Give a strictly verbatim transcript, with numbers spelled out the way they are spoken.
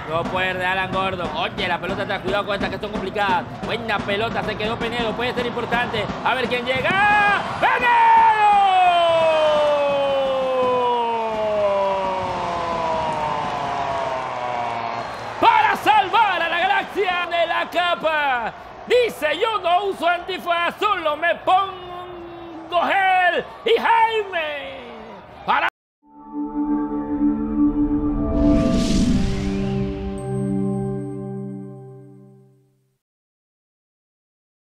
No puede de Alan Gordon. Oye, la pelota atrás. Cuidado con estas que son complicadas. Buena pelota. Se quedó Penedo. Puede ser importante. A ver quién llega. ¡Penedo! Para salvar a la Galaxia de la capa. Dice, yo no uso antifaz. Solo me pongo gel y Jaime.